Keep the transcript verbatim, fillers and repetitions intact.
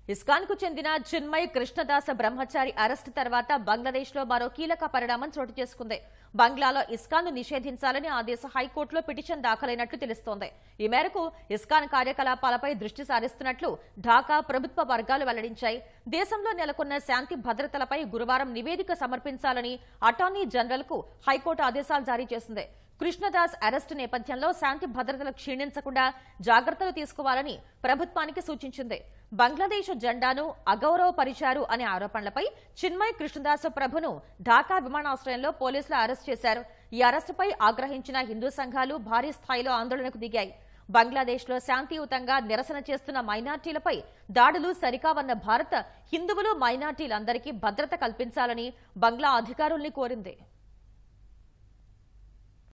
ISKCON కు చెందిన చిన్మయ్ కృష్ణదాస బ్రహ్మచారి arrest తర్వాత బంగ్లాదేశ్ లో మరో కీలక పరిణామం చోటు చేసుకుంది. బంగ్లాలో ఇస్కాన్ ను నిషేధించాలని ఆ దేశ హైకోర్టులో పిటిషన్ దాఖలైనట్లు తెలుస్తోంది. ఈ మేరకు ఇస్కాన్ కార్యకలాపాలపై దృష్టి సారిస్తున్నట్లు ఢాకా ప్రభుత్వ వర్గాలు వెల్లడించాయి. దేశంలో నెలకొన్న శాంతి భద్రతలపై గురువారం నివేదిక సమర్పించాలని అటార్నీ జనరల్ కు హైకోర్టు ఆదేశాలు జారీ చేసింది. కృష్ణదాస్ అరెస్టు నేపథ్యంలో శాంతి భద్రతలు క్షీణించకుండా జాగ్రత్తలు తీసుకోవాలని ప్రభుత్వానికి సూచించింది. బంగ్లాదేశ్ జెండాను అగౌరవపరిచారు అనే ఆరోపణలపై చిన్మయ్ కృష్ణదాస్ ప్రభును ఢాకా విమానాశ్రయంలో పోలీసులు అరెస్టు చేశారు. ఈ అరెస్టుపై ఆగ్రహించిన హిందూ సంఘాలు భారీ స్థాయిలో ఆందోళనకు దిగాయి. బంగ్లాదేశ్ లో శాంతియుతంగా నిరసన చేస్తున్న మైనార్టీలపై దాడులు సరికావన్న భారత్ హిందువులు మైనార్టీలందరికీ భద్రత కల్పించాలని బంగ్లా అధికారుల్ని కోరింది.